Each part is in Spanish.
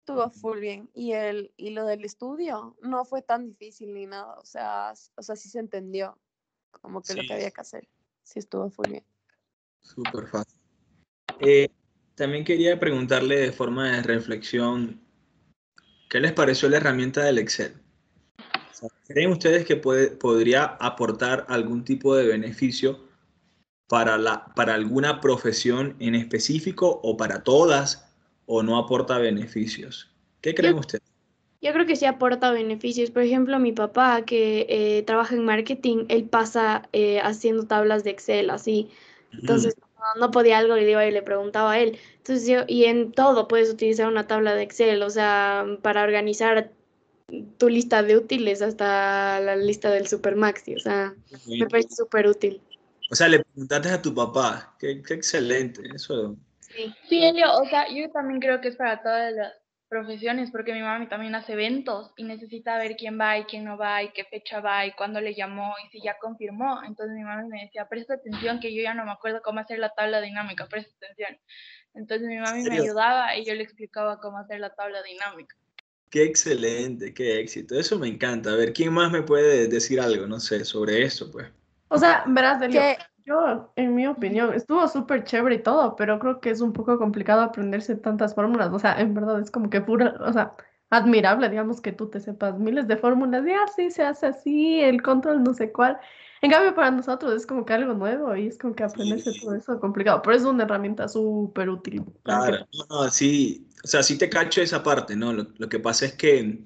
estuvo full bien. Y lo del estudio no fue tan difícil ni nada. O sea, sí se entendió como que lo que Sí, había que hacer. Sí estuvo full bien. súper fácil. Eh, También quería preguntarle de forma de reflexión, ¿qué les pareció la herramienta del Excel? O sea, ¿creen ustedes que podría aportar algún tipo de beneficio para alguna profesión en específico o para todas o no aporta beneficios? ¿Qué Yo, creen ustedes? yo creo que sí aporta beneficios. Por ejemplo, mi papá que trabaja en marketing, él pasa haciendo tablas de Excel, así. Ujú. Entonces, no podía algo, le iba y le preguntaba a él. Entonces, y en todo puedes utilizar una tabla de Excel, o sea, para organizar tu lista de útiles hasta la lista del Supermaxi, o sea, me parece súper útil. O sea, le preguntaste a tu papá, qué excelente, eso. Sí. Sí, Elio, o sea, yo también creo que es para todas las profesiones, porque mi mami también hace eventos y necesita ver quién va y quién no va y qué fecha va y cuándo le llamó y si ya confirmó. Entonces mi mami me decía, presta atención que yo ya no me acuerdo cómo hacer la tabla dinámica, presta atención. Entonces mi ¿En mami me serio? ayudaba y yo le explicaba cómo hacer la tabla dinámica. Qué excelente, qué éxito. Eso me encanta. A ver, ¿quién más me puede decir algo, no sé, sobre eso, pues? O sea, verás, Delio, Que yo, en mi opinión, estuvo súper chévere y todo, pero creo que es un poco complicado aprenderse tantas fórmulas. O sea, en verdad es como que pura, o sea, admirable, digamos, que tú te sepas miles de fórmulas y así se hace así, el control no sé cuál. En cambio, para nosotros es como que algo nuevo y es como que aprenderse todo Sí, eso complicado, pero es una herramienta súper útil. ¿Para qué? claro. No, no, sí, o sea, sí te cacho esa parte, ¿no? Lo que pasa es que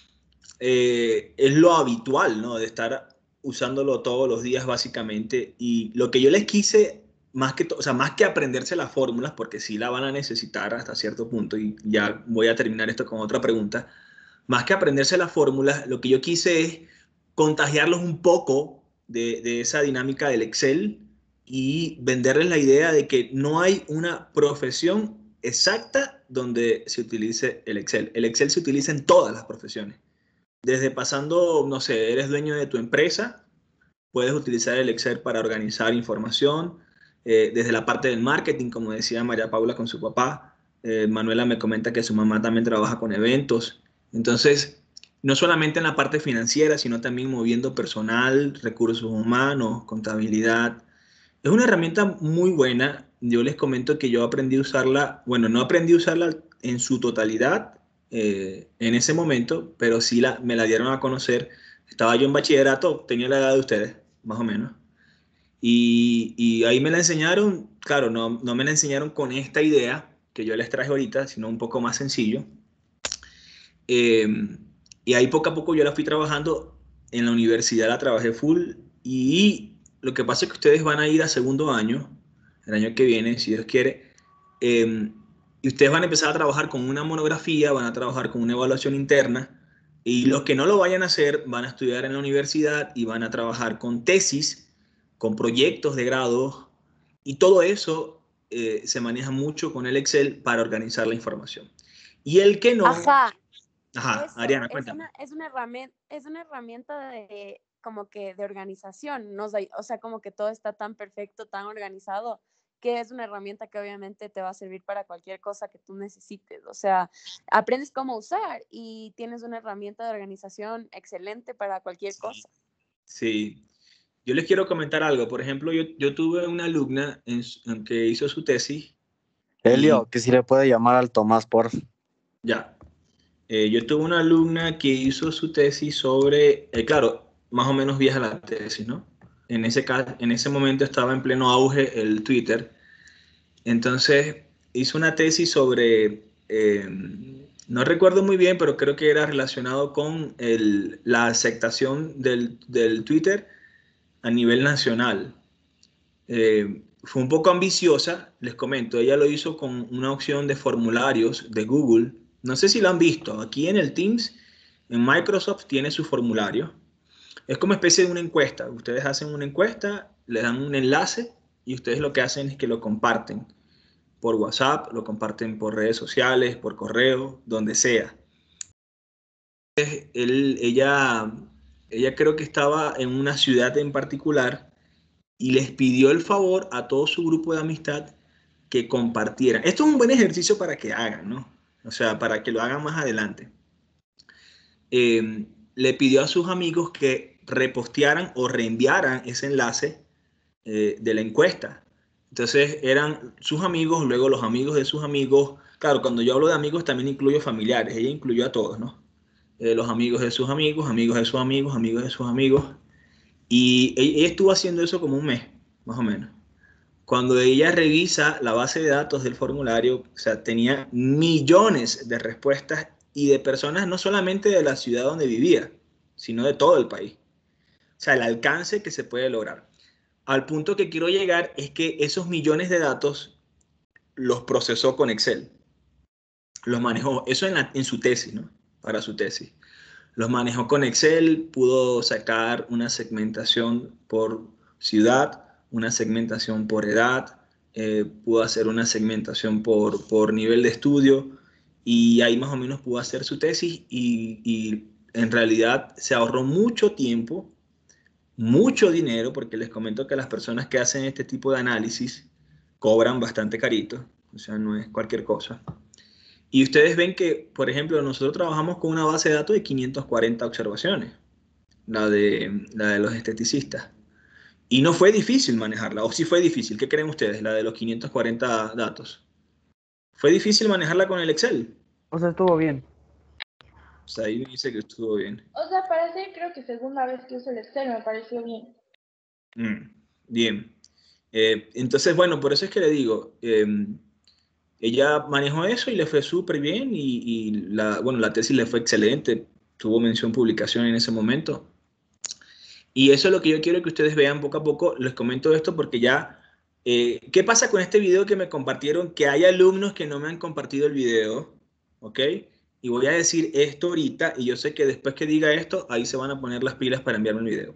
es lo habitual, ¿no? De estar usándolo todos los días, básicamente. Y lo que yo les quise, o sea, más que aprenderse las fórmulas, porque sí la van a necesitar hasta cierto punto, y ya voy a terminar esto con otra pregunta. Más que aprenderse las fórmulas, lo que yo quise es contagiarlos un poco de esa dinámica del Excel y venderles la idea de que no hay una profesión exacta donde se utilice el Excel. El Excel se utiliza en todas las profesiones. Desde pasando, no sé, eres dueño de tu empresa, puedes utilizar el Excel para organizar información. Desde la parte del marketing, como decía María Paula con su papá, Manuela me comenta que su mamá también trabaja con eventos. Entonces, no solamente en la parte financiera, sino también moviendo personal, recursos humanos, contabilidad. Es una herramienta muy buena. Yo les comento que yo aprendí a usarla, bueno, no aprendí a usarla en su totalidad en ese momento, pero sí me la dieron a conocer. Estaba yo en bachillerato, tenía la edad de ustedes, más o menos. Y ahí me la enseñaron, claro, no me la enseñaron con esta idea que yo les traje ahorita, sino un poco más sencillo. Eh, y ahí poco a poco yo la fui trabajando. En la universidad la trabajé full y lo que pasa es que ustedes van a ir a segundo año, el año que viene, si Dios quiere, eh, y ustedes van a empezar a trabajar con una monografía, van a trabajar con una evaluación interna y los que no lo vayan a hacer van a estudiar en la universidad y van a trabajar con tesis, con proyectos de grado y todo eso se maneja mucho con el Excel para organizar la información. Y el que no, ajá, ajá, eso Ariana, cuéntame. es una herramienta de como que de organización, ¿no? O sea, como que todo está tan perfecto, tan organizado, que es una herramienta que obviamente te va a servir para cualquier cosa que tú necesites. O sea, aprendes cómo usar y tienes una herramienta de organización excelente para cualquier cosa. Sí, yo les quiero comentar algo. Por ejemplo, yo tuve una alumna en que hizo su tesis y Elio, que si le puede llamar al Tomás, por ya, yo tuve una alumna que hizo su tesis sobre, claro, más o menos vieja la tesis, ¿no? En ese momento estaba en pleno auge el Twitter. Entonces, hizo una tesis sobre, no recuerdo muy bien, pero creo que era relacionado con la aceptación del Twitter a nivel nacional. Fue un poco ambiciosa, les comento. Ella lo hizo con una opción de formularios de Google. No sé si lo han visto. Aquí en el Teams, en Microsoft, tiene su formulario. Es como especie de una encuesta. Ustedes hacen una encuesta, le dan un enlace y ustedes lo que hacen es que lo comparten por WhatsApp, lo comparten por redes sociales, por correo, donde sea. Ella, ella creo que estaba en una ciudad en particular y les pidió el favor a todo su grupo de amistad que compartieran. Esto es un buen ejercicio para que hagan, ¿no? o sea, para que lo hagan más adelante. Le pidió a sus amigos que repostearan o reenviaran ese enlace de la encuesta. Entonces eran sus amigos, luego los amigos de sus amigos. Claro, cuando yo hablo de amigos también incluyo familiares, ella incluyó a todos, ¿no? Los amigos de sus amigos, amigos de sus amigos, amigos de sus amigos. Y ella estuvo haciendo eso como un mes, más o menos. Cuando ella revisa la base de datos del formulario, o sea, tenía millones de respuestas y de personas no solamente de la ciudad donde vivía, sino de todo el país. O sea, el alcance que se puede lograr. Al punto que quiero llegar es que esos millones de datos los procesó con Excel. Los manejó, eso en su tesis, ¿no? Para su tesis. Los manejó con Excel, pudo sacar una segmentación por ciudad, una segmentación por edad, pudo hacer una segmentación por nivel de estudio y ahí más o menos pudo hacer su tesis y en realidad se ahorró mucho tiempo, mucho dinero, porque les comento que las personas que hacen este tipo de análisis cobran bastante carito, o sea, no es cualquier cosa. Y ustedes ven que, por ejemplo, nosotros trabajamos con una base de datos de 540 observaciones, la de los esteticistas. Y no fue difícil manejarla, o sí fue difícil. ¿Qué creen ustedes, la de los 540 datos? ¿Fue difícil manejarla con el Excel? O sea, estuvo bien. O sea, ahí me dice que estuvo bien. O sea, para ser creo que segunda vez que uso el Excel me pareció bien. Bien. Entonces, bueno, por eso es que le digo, ella manejó eso y le fue súper bien y la tesis le fue excelente, tuvo mención publicación en ese momento. Y eso es lo que yo quiero que ustedes vean poco a poco. Les comento esto porque ya, ¿qué pasa con este video que me compartieron? Que hay alumnos que no me han compartido el video, ¿ok? Y voy a decir esto ahorita y yo sé que después que diga esto, ahí se van a poner las pilas para enviarme el video.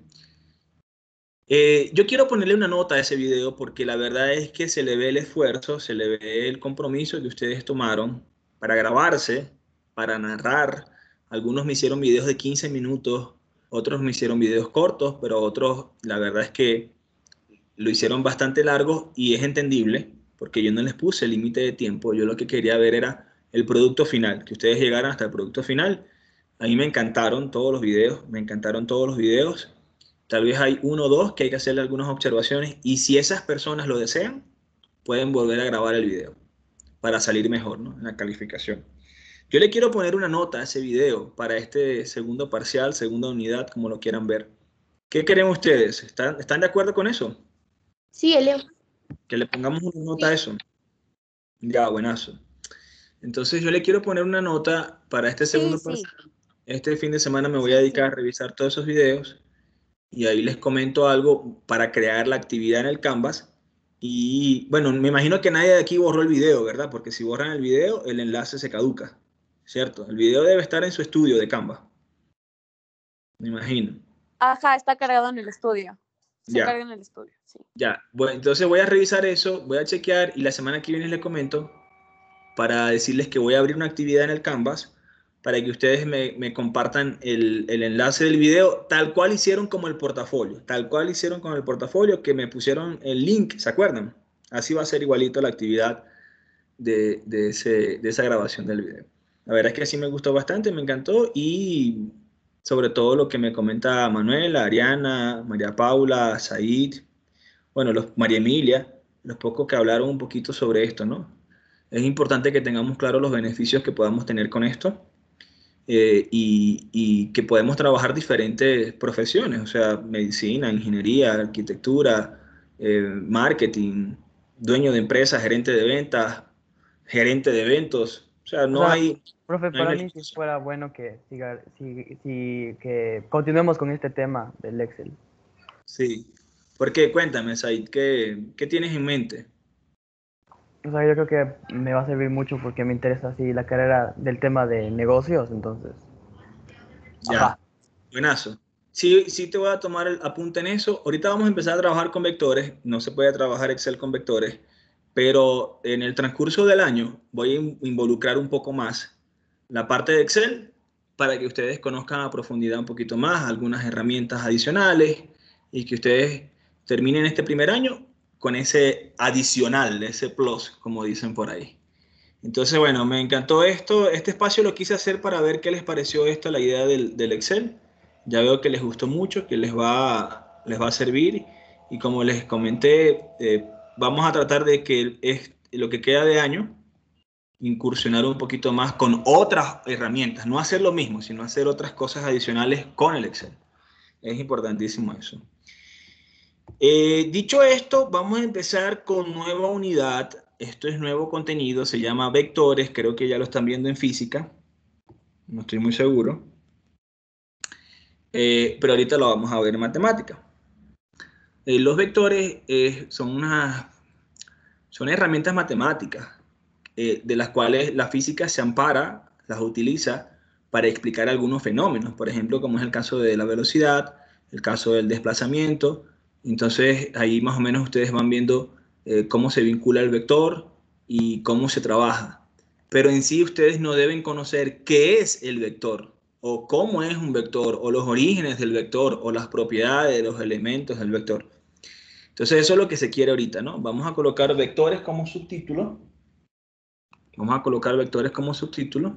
Yo quiero ponerle una nota a ese video porque la verdad es que se le ve el esfuerzo, se le ve el compromiso que ustedes tomaron para grabarse, para narrar. Algunos me hicieron videos de 15 minutos, otros me hicieron videos cortos, pero otros la verdad es que lo hicieron bastante largo y es entendible porque yo no les puse límite de tiempo. Yo lo que quería ver era el producto final, que ustedes llegaran hasta el producto final. A mí me encantaron todos los videos, me encantaron todos los videos. Tal vez hay uno o dos que hay que hacerle algunas observaciones y si esas personas lo desean, pueden volver a grabar el video para salir mejor, ¿no? En la calificación. Yo le quiero poner una nota a ese video para este segundo parcial, segunda unidad, como lo quieran ver. ¿Qué creen ustedes? ¿Están de acuerdo con eso? Sí, Elio. Que le pongamos una nota a eso. Ya, buenazo. Entonces yo le quiero poner una nota para este segundo parcial. Este fin de semana me voy a dedicar a revisar todos esos videos. Y ahí les comento algo para crear la actividad en el Canvas. Y bueno, me imagino que nadie de aquí borró el video, ¿verdad? Porque si borran el video, el enlace se caduca, ¿cierto? El video debe estar en su estudio de Canvas. Me imagino. Ajá, está cargado en el estudio. Se Ya. carga en el estudio, sí. Ya, bueno, entonces voy a revisar eso, voy a chequear y la semana que viene les comento para decirles que voy a abrir una actividad en el Canvas para que ustedes me compartan el enlace del video, tal cual hicieron como el portafolio, tal cual hicieron con el portafolio, que me pusieron el link, ¿se acuerdan? Así va a ser igualito la actividad de esa grabación del video. La verdad es que así me gustó bastante, me encantó y sobre todo lo que me comenta Manuela, Ariana, María Paula, Said, bueno, María Emilia, los pocos que hablaron un poquito sobre esto, ¿no? Es importante que tengamos claros los beneficios que podamos tener con esto y que podemos trabajar diferentes profesiones, o sea, medicina, ingeniería, arquitectura, marketing, dueño de empresa, gerente de ventas, gerente de eventos, o sea, no hay... Profe, no hay para mí una- sí fuera bueno que que continuemos con este tema del Excel. Sí, porque cuéntame, Said, ¿qué tienes en mente? O sea, yo creo que me va a servir mucho porque me interesa así la carrera del tema de negocios, entonces. Ya, Ajá. buenazo. Sí, sí te voy a tomar el apunte en eso. Ahorita vamos a empezar a trabajar con vectores. No se puede trabajar Excel con vectores, pero en el transcurso del año voy a involucrar un poco más la parte de Excel para que ustedes conozcan a profundidad un poquito más, algunas herramientas adicionales y que ustedes terminen este primer año con ese adicional, ese plus, como dicen por ahí. Entonces, bueno, me encantó esto. Este espacio lo quise hacer para ver qué les pareció esto, la idea del Excel. Ya veo que les gustó mucho, que les va a servir. Y como les comenté, vamos a tratar de que lo que queda de año, incursionar un poquito más con otras herramientas. No hacer lo mismo, sino hacer otras cosas adicionales con el Excel. Es importantísimo eso. Dicho esto, vamos a empezar con nueva unidad. Esto es nuevo contenido, se llama vectores, creo que ya lo están viendo en física, no estoy muy seguro. Pero ahorita lo vamos a ver en matemática. Los vectores son herramientas matemáticas de las cuales la física se ampara, las utiliza para explicar algunos fenómenos, por ejemplo, como es el caso de la velocidad, el caso del desplazamiento. Entonces, ahí más o menos ustedes van viendo cómo se vincula el vector y cómo se trabaja. Pero en sí ustedes no deben conocer qué es el vector, o cómo es un vector, o los orígenes del vector, o las propiedades de los elementos del vector. Entonces, eso es lo que se quiere ahorita, ¿no? Vamos a colocar vectores como subtítulo. Vamos a colocar vectores como subtítulo.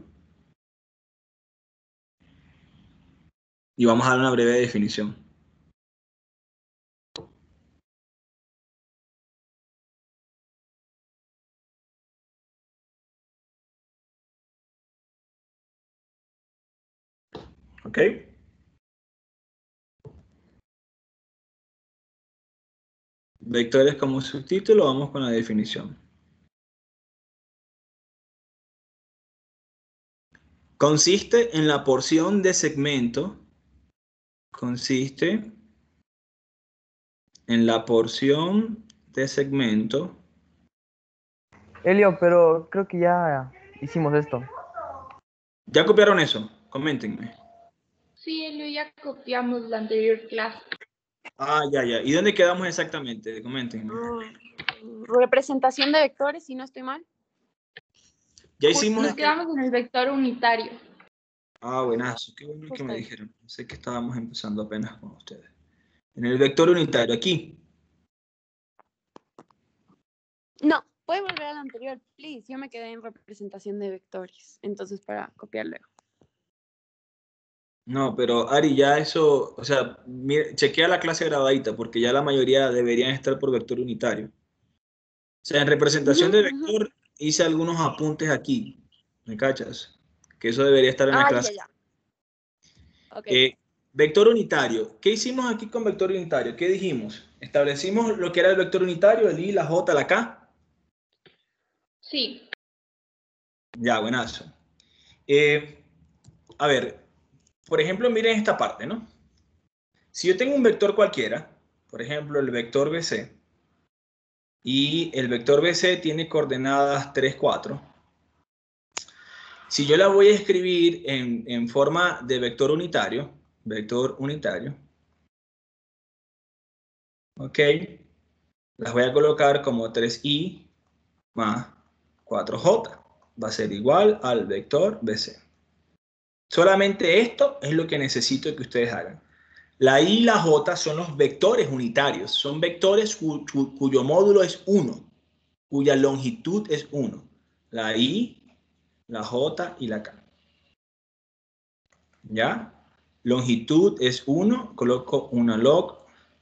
Y vamos a dar una breve definición. ¿Ok? Vectores como subtítulo, vamos con la definición. Consiste en la porción de segmento. Consiste en la porción de segmento. Elio, pero creo que ya hicimos esto. ¿Ya copiaron eso? Coméntenme. Sí, Elio, ya copiamos la anterior clase. Ah, ya. ¿Y dónde quedamos exactamente? Coméntenme. Representación de vectores, si no estoy mal. Ya hicimos. Nos quedamos en el vector unitario. Ah, buenazo. Qué bueno que me Justo. dijeron. Sé que estábamos empezando apenas con ustedes. En el vector unitario, aquí. No, puede volver al anterior, please. Yo me quedé en representación de vectores, entonces para copiar luego. No, pero Ari, ya eso, o sea, chequea la clase grabadita, porque ya la mayoría deberían estar por vector unitario. O sea, en representación de vector hice algunos apuntes aquí, ¿me cachas? Que eso debería estar en la Ah, clase. ya. Ok. Vector unitario. ¿Qué hicimos aquí con vector unitario? ¿Qué dijimos? Establecimos lo que era el vector unitario, el I, la J, la K. Sí. Ya, buenazo. A ver, por ejemplo, miren esta parte, ¿no? Si yo tengo un vector cualquiera, por ejemplo, el vector BC, y el vector BC tiene coordenadas 3, 4. Si yo la voy a escribir en forma de vector unitario, ¿ok? Las voy a colocar como 3i más 4j. Va a ser igual al vector BC. Solamente esto es lo que necesito que ustedes hagan. La i y la j son los vectores unitarios. Son vectores cuyo módulo es 1, cuya longitud es 1. La i, la j y la k. ¿Ya? Longitud es 1, coloco una log.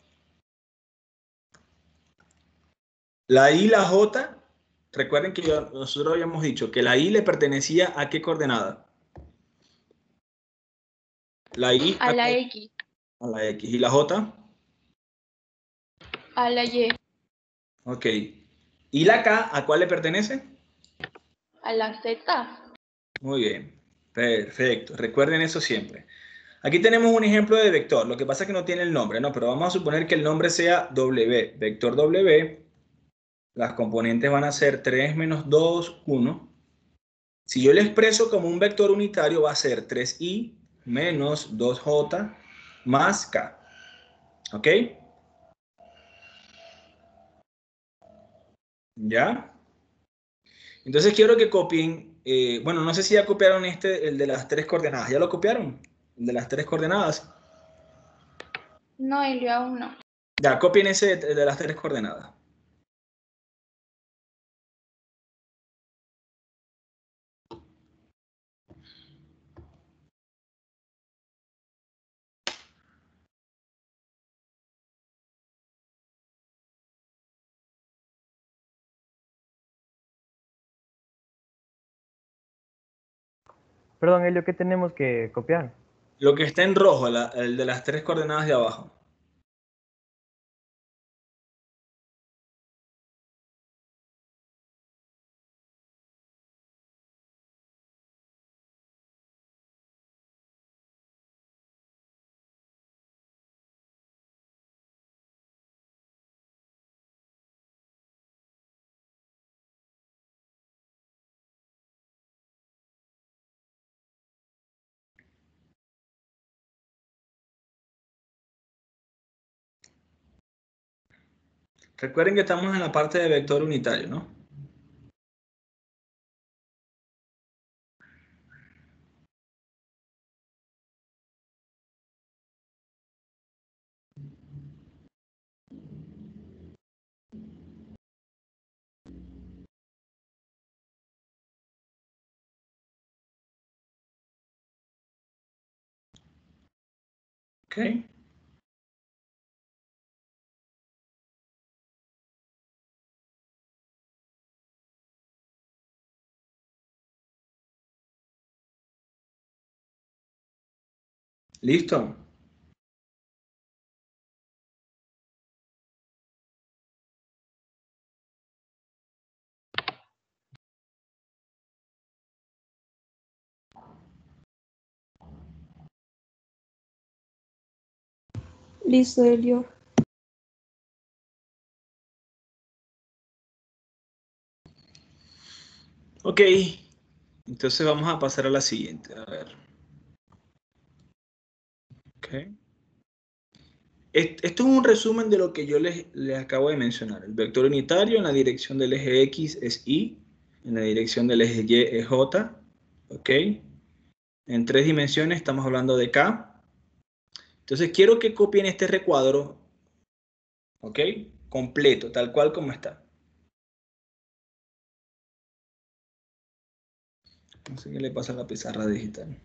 La i y la j, recuerden que nosotros habíamos dicho que la i le pertenecía a qué coordenada. La i A la X. a la x. ¿Y la j? A la Y. Ok. ¿Y la k a cuál le pertenece? A la Z. Muy bien. Perfecto. Recuerden eso siempre. Aquí tenemos un ejemplo de vector. Lo que pasa es que no tiene el nombre, ¿no? Pero vamos a suponer que el nombre sea W. Vector W. Las componentes van a ser 3 menos 2, 1. Si yo lo expreso como un vector unitario, va a ser 3i menos 2j más k. ¿Ok? ¿Ya? Entonces quiero que copien, bueno, no sé si ya copiaron el de las 3 coordenadas. ¿Ya lo copiaron? El de las 3 coordenadas. No, Elio, aún no. Ya, copien ese de las 3 coordenadas. Perdón, Elio, ¿qué tenemos que copiar? Lo que está en rojo, el de las tres coordenadas de abajo. Recuerden que estamos en la parte de vector unitario, ¿no? Ok. ¿Listo? Listo, Elio. Ok. Entonces vamos a pasar a la siguiente. A ver. Ok. Esto es un resumen de lo que yo les acabo de mencionar. El vector unitario en la dirección del eje X es Y, en la dirección del eje Y es J. Ok. En tres dimensiones estamos hablando de K. Entonces quiero que copien este recuadro, ¿ok? Completo, tal cual como está. No sé qué le pasa a la pizarra digital.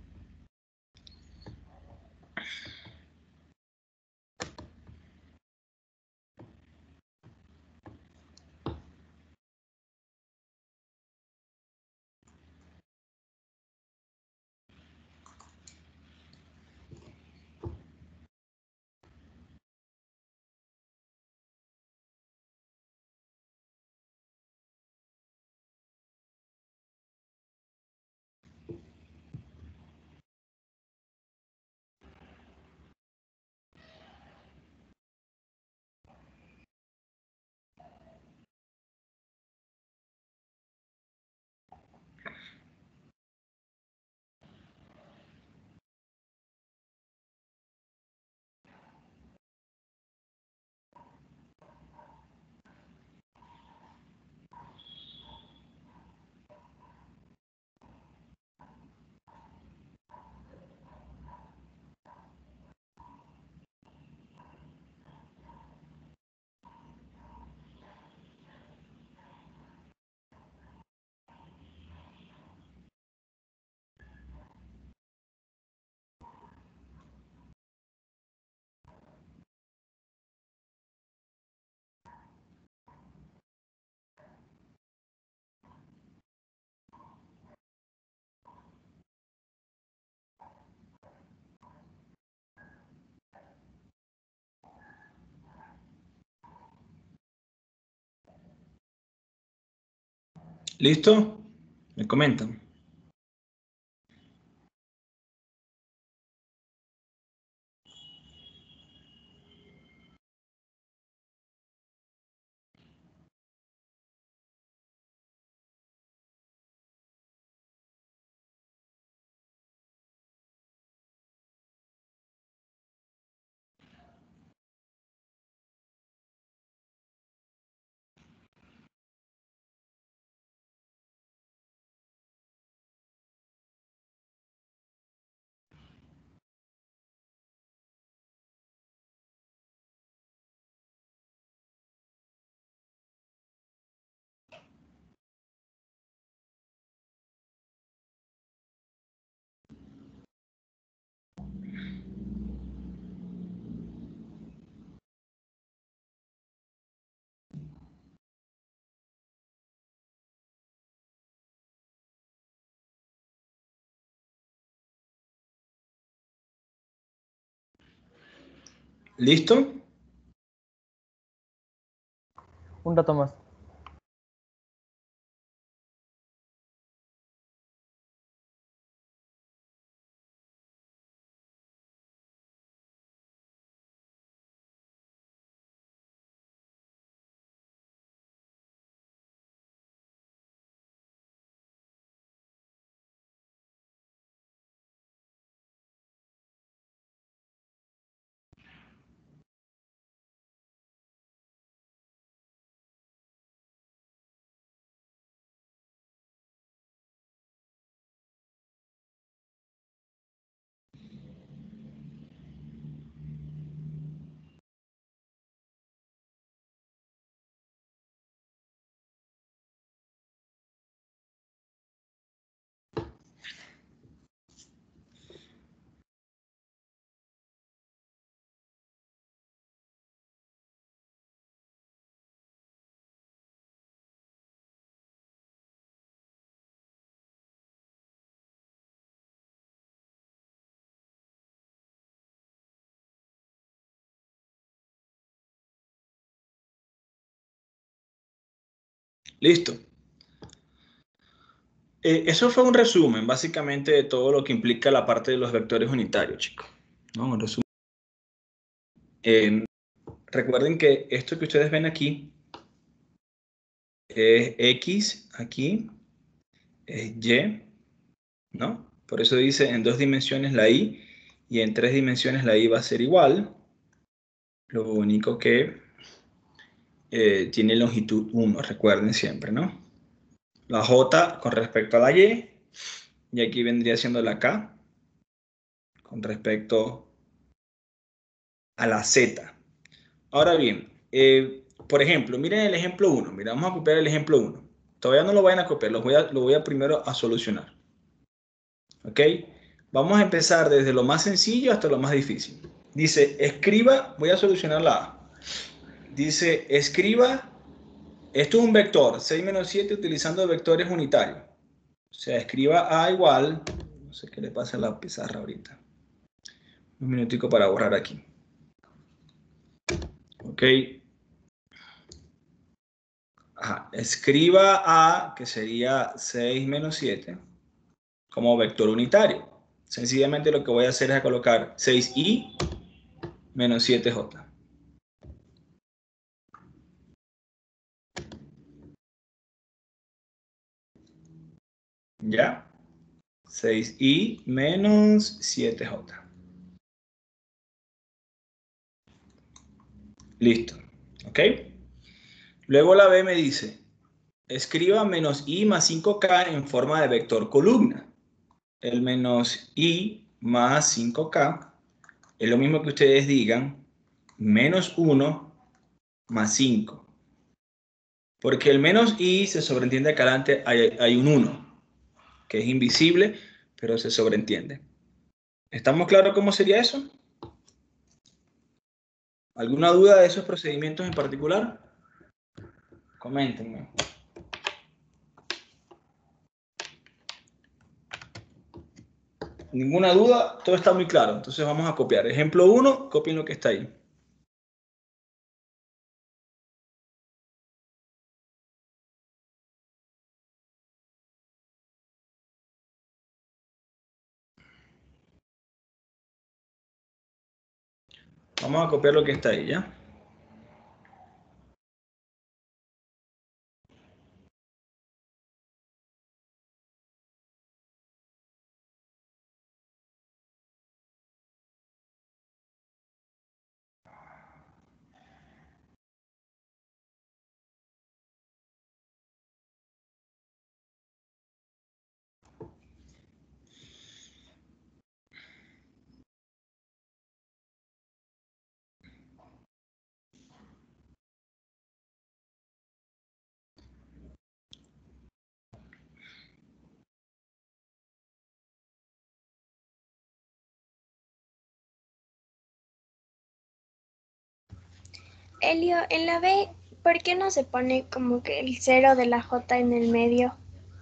¿Listo? Me comentan. ¿Listo? Un dato más. Listo. Eso fue un resumen, básicamente, de todo lo que implica la parte de los vectores unitarios, chicos. ¿No? Un resumen. Recuerden que esto que ustedes ven aquí es X, aquí es Y, ¿no? Por eso dice en 2 dimensiones la Y y en 3 dimensiones la Y va a ser igual. Lo único que tiene longitud 1, recuerden siempre, ¿no? La J con respecto a la y aquí vendría siendo la K con respecto a la Z. Ahora bien, por ejemplo, miren el ejemplo 1. Mira, vamos a copiar el ejemplo 1. Todavía no lo vayan a copiar, lo voy a primero a solucionar. ¿Ok? Vamos a empezar desde lo más sencillo hasta lo más difícil. Dice, escriba, voy a solucionar la A. Dice, escriba, esto es un vector, 6 menos 7 utilizando vectores unitarios. O sea, escriba A igual, no sé qué le pasa a la pizarra ahorita. Un minutico para borrar aquí. Ok. Ajá. Escriba A, que sería 6 menos 7, como vector unitario. Sencillamente lo que voy a hacer es colocar 6i menos 7j. ¿Ya? 6i menos 7j. Listo. ¿Ok? Luego la B me dice, escriba menos i más 5k en forma de vector columna. El menos i más 5k es lo mismo que ustedes digan menos 1 más 5. Porque el menos i se sobreentiende que adelante hay un 1, que es invisible, pero se sobreentiende. ¿Estamos claros cómo sería eso? ¿Alguna duda de esos procedimientos en particular? Coméntenme. Ninguna duda, todo está muy claro. Entonces vamos a copiar. Ejemplo 1, copien lo que está ahí. Vamos a copiar lo que está ahí, ¿ya? Elio, en la B, ¿por qué no se pone como que el cero de la J en el medio?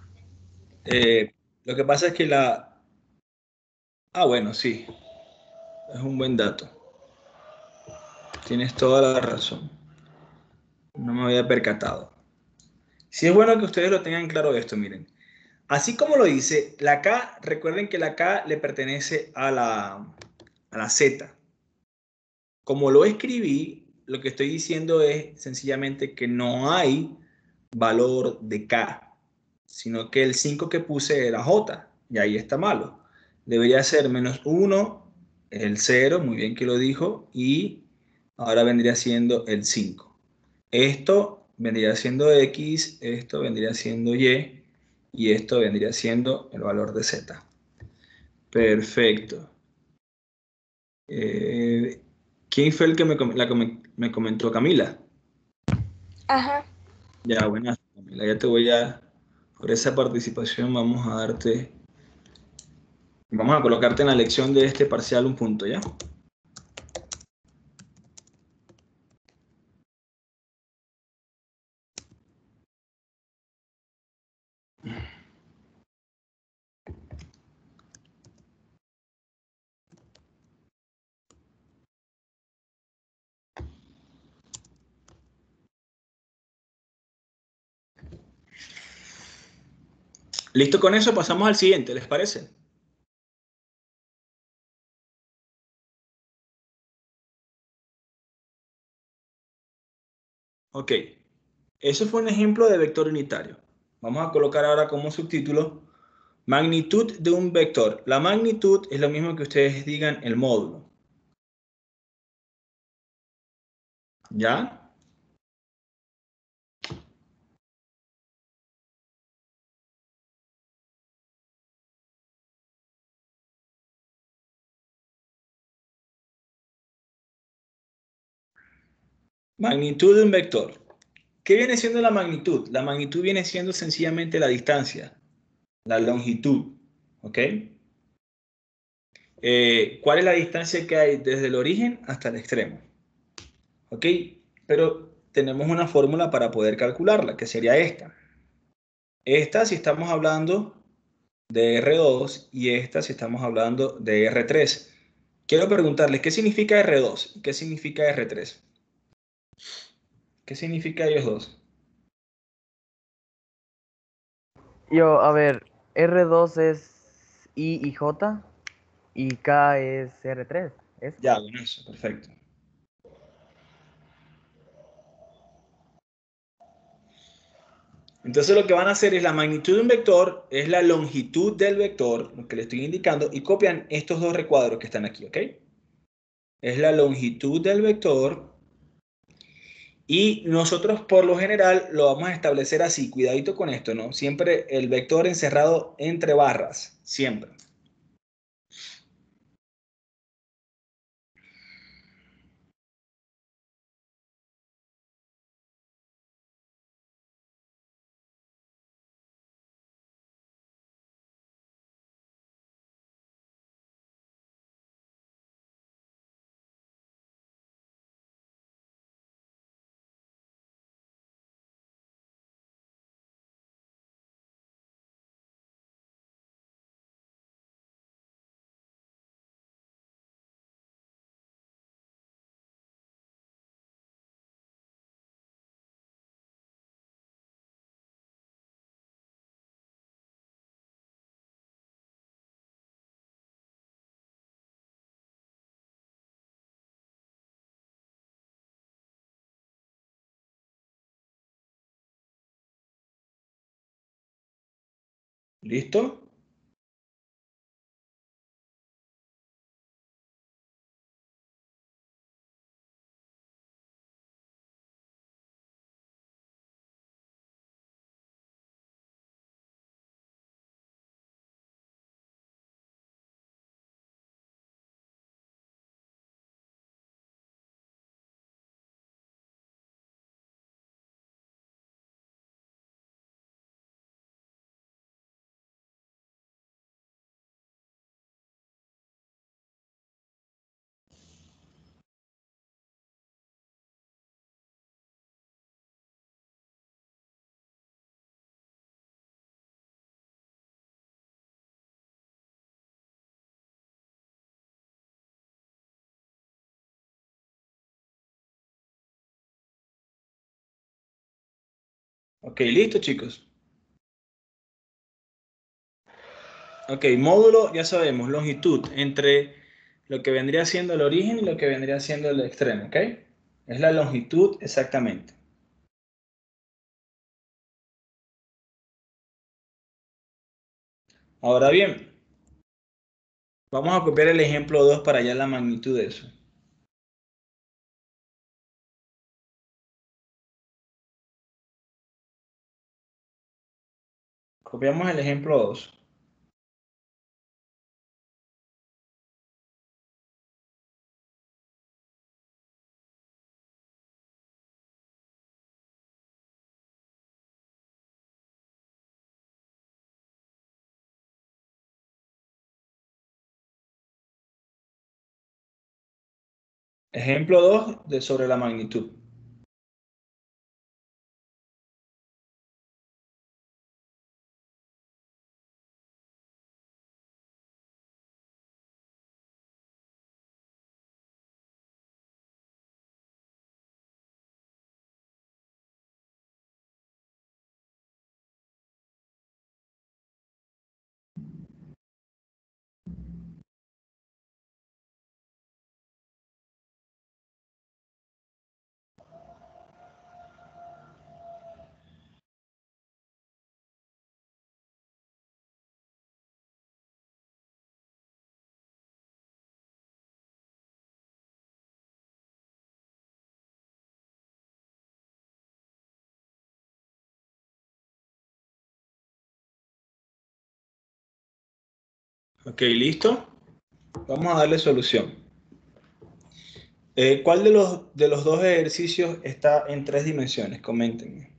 Lo que pasa es que la... Ah, bueno, sí. Es un buen dato. Tienes toda la razón. No me había percatado. Sí es bueno que ustedes lo tengan claro esto, miren. Así como lo dice, la K, recuerden que la K le pertenece a la Z. Como lo escribí, lo que estoy diciendo es sencillamente que no hay valor de K, sino que el 5 que puse era J, y ahí está malo. Debería ser -1, el 0, muy bien que lo dijo, y ahora vendría siendo el 5. Esto vendría siendo X, esto vendría siendo y esto vendría siendo el valor de Z. Perfecto. ¿Quién fue el que me comentó? Camila. Ajá. Ya, buenas, Camila. Ya te voy a, por esa participación vamos a colocarte en la lección de este parcial un punto, ¿ya? ¿Listo con eso? Pasamos al siguiente, ¿les parece? Ok. Eso fue un ejemplo de vector unitario. Vamos a colocar ahora como subtítulo magnitud de un vector. La magnitud es lo mismo que ustedes digan el módulo. ¿Ya? Magnitud de un vector. ¿Qué viene siendo la magnitud? La magnitud viene siendo sencillamente la distancia, la longitud. ¿Ok? ¿Cuál es la distancia que hay desde el origen hasta el extremo? ¿Ok? Pero tenemos una fórmula para poder calcularla, que sería esta. Esta si estamos hablando de R2 y esta si estamos hablando de R3. Quiero preguntarles, ¿qué significa R2 y qué significa R3? ¿Qué significa ellos dos? A ver, R2 es I y J y K es R3. ¿Es? Ya, bueno, eso, perfecto. Entonces lo que van a hacer es la magnitud de un vector, es la longitud del vector, lo que le estoy indicando, y copian estos dos recuadros que están aquí, ¿ok? Es la longitud del vector y nosotros por lo general lo vamos a establecer así, cuidadito con esto, ¿no? Siempre el vector encerrado entre barras, siempre. ¿Listo? Ok, listo, chicos. Ok, módulo, ya sabemos, longitud entre lo que vendría siendo el origen y lo que vendría siendo el extremo, ¿ok? Es la longitud exactamente. Ahora bien, vamos a copiar el ejemplo 2 para hallar la magnitud de eso. Copiamos el ejemplo 2. Ejemplo 2 sobre la magnitud. Ok, listo. Vamos a darle solución. ¿Cuál de los dos ejercicios está en 3 dimensiones? Coméntenme.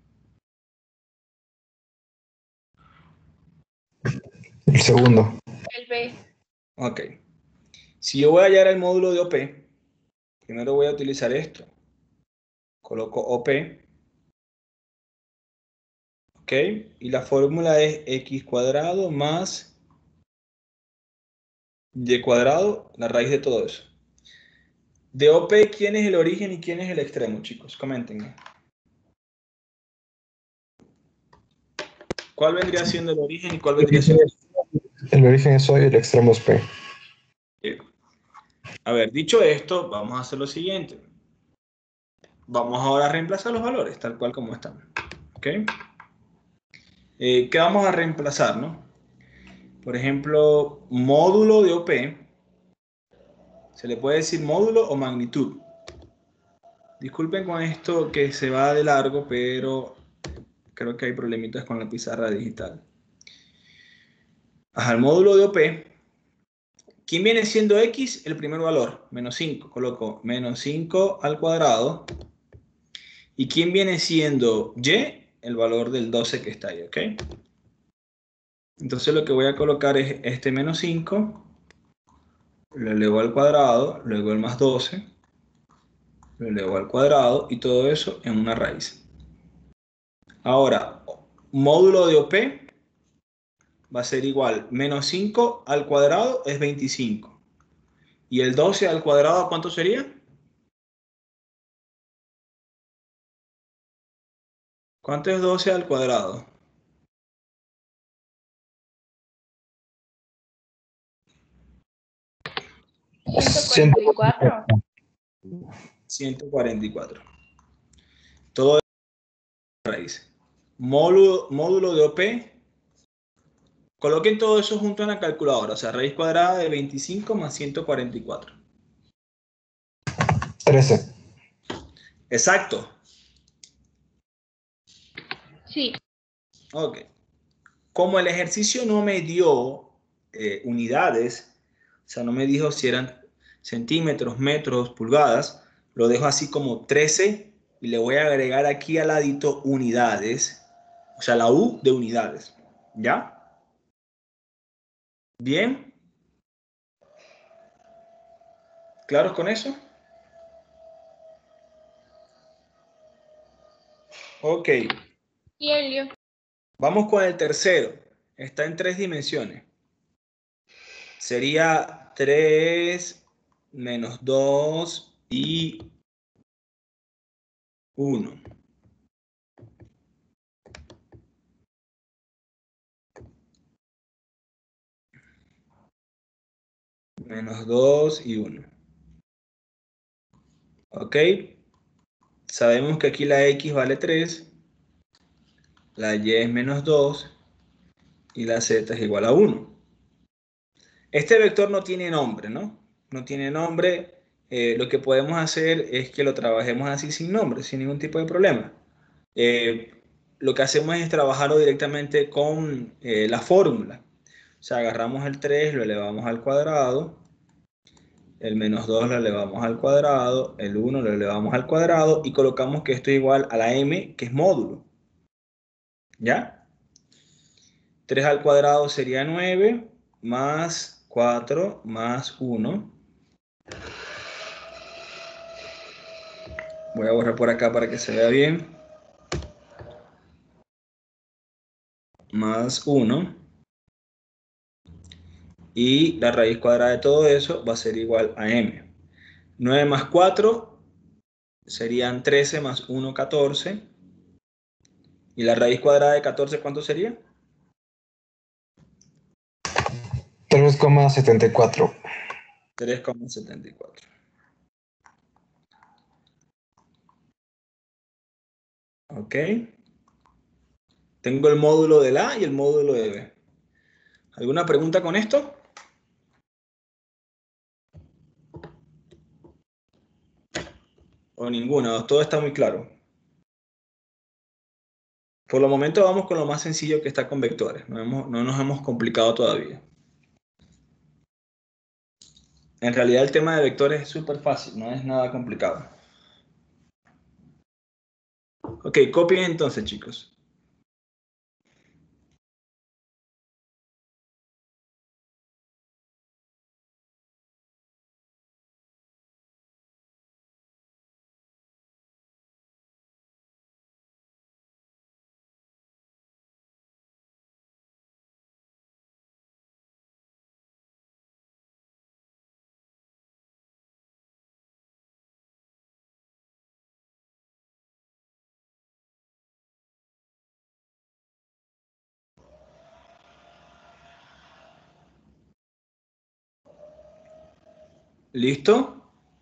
El segundo. El B. Ok. Si yo voy a hallar el módulo de OP, primero voy a utilizar esto. Coloco OP. Ok. Y la fórmula es x cuadrado más y cuadrado, la raíz de todo eso. De OP, ¿quién es el origen y quién es el extremo, chicos? Coméntenme. ¿Cuál vendría siendo el origen y cuál vendría siendo El origen es hoy, el extremo es P. el... A ver, dicho esto, vamos a hacer lo siguiente. Vamos ahora a reemplazar los valores, tal cual como están. ¿Ok? ¿Qué vamos a reemplazar, no? Por ejemplo, módulo de OP. Se le puede decir módulo o magnitud. Disculpen con esto que se va de largo, pero creo que hay problemitas con la pizarra digital. Ajá, el módulo de OP. ¿Quién viene siendo X? El primer valor, menos 5. Coloco menos 5 al cuadrado. ¿Y quién viene siendo Y? El valor del 12 que está ahí, ¿ok? Entonces lo que voy a colocar es este menos 5, lo elevo al cuadrado, luego el más 12, lo elevo al cuadrado y todo eso en una raíz. Ahora, módulo de OP va a ser igual, menos 5 al cuadrado es 25. ¿Y el 12 al cuadrado cuánto sería? ¿Cuánto es 12 al cuadrado? 144. 144. Todo es raíz. Módulo de OP. Coloquen todo eso junto en la calculadora. O sea, raíz cuadrada de 25 más 144. 13. Exacto. Sí. Ok. Como el ejercicio no me dio unidades, o sea, no me dijo si eran centímetros, metros, pulgadas, lo dejo así como 13 y le voy a agregar aquí al ladito unidades, o sea, la U de unidades. ¿Ya? ¿Bien? ¿Claros con eso? Ok. Y Helio. Vamos con el tercero. Está en 3 dimensiones. Sería 3 menos 2 y 1. menos 2 y 1. ¿Ok? Sabemos que aquí la X vale 3, la Y es menos 2 y la Z es igual a 1. Este vector no tiene nombre, ¿no? No tiene nombre. Lo que podemos hacer es que lo trabajemos así sin nombre, sin ningún tipo de problema. Lo que hacemos es trabajarlo directamente con la fórmula. O sea, agarramos el 3, lo elevamos al cuadrado, el menos 2 lo elevamos al cuadrado, el 1 lo elevamos al cuadrado y colocamos que esto es igual a la m, que es módulo. ¿Ya? 3 al cuadrado sería 9, más 4, más 1. Voy a borrar por acá para que se vea bien. Más 1. Y la raíz cuadrada de todo eso va a ser igual a m. 9 más 4 serían 13 más 1, 14. ¿Y la raíz cuadrada de 14 cuánto sería? 3,74. 3,74. ¿Ok? Tengo el módulo de la A y el módulo de B. ¿Alguna pregunta con esto? ¿O ninguna? Todo está muy claro. Por el momento vamos con lo más sencillo que está con vectores. No nos hemos complicado todavía. En realidad el tema de vectores es súper fácil, no es nada complicado. Ok, copien entonces, chicos. ¿Listo?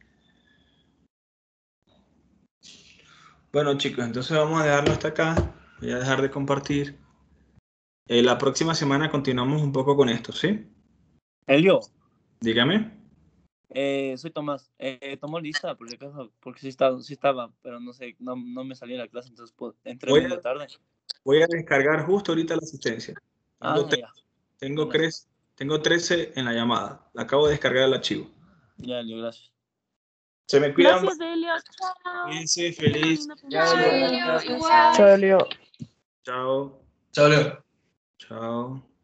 Bueno, chicos, entonces vamos a dejarlo hasta acá. Voy a dejar de compartir. La próxima semana continuamos un poco con esto, ¿sí? Elio, Dígame. soy Tomás. ¿Tomó lista por si acaso? Porque sí estaba, pero no sé, no me salí en la clase, entonces entré Voy medio a, tarde. voy a descargar justo ahorita la asistencia. Ya. Tengo Buenas. 13 en la llamada. Acabo de descargar el archivo. Ya, Elio, gracias. Se me cuidan. Gracias, Elio. Chao. Cuídense, feliz. Chao, Elio, igual. Chao, Elio. Chao. Chao, Leo. Chao.